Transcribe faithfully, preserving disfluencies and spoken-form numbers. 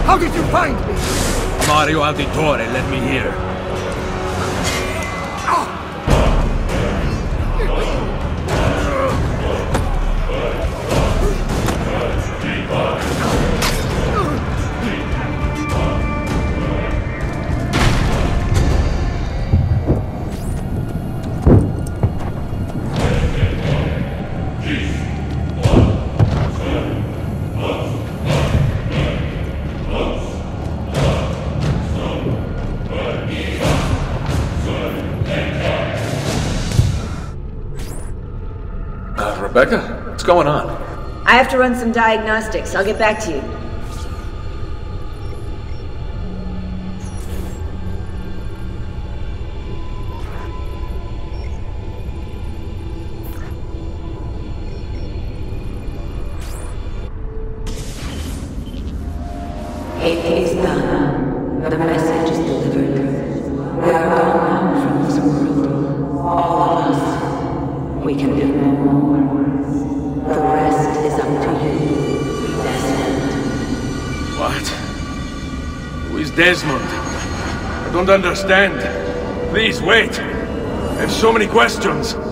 How did you find me? Mario Auditore led me here. Rebecca, what's going on? I have to run some diagnostics. I'll get back to you. It is done. The message is delivered. We are gone now from this world. All of us. We can do no more. The rest is up to you, Desmond. What? Who is Desmond? I don't understand. Please, wait. I have so many questions.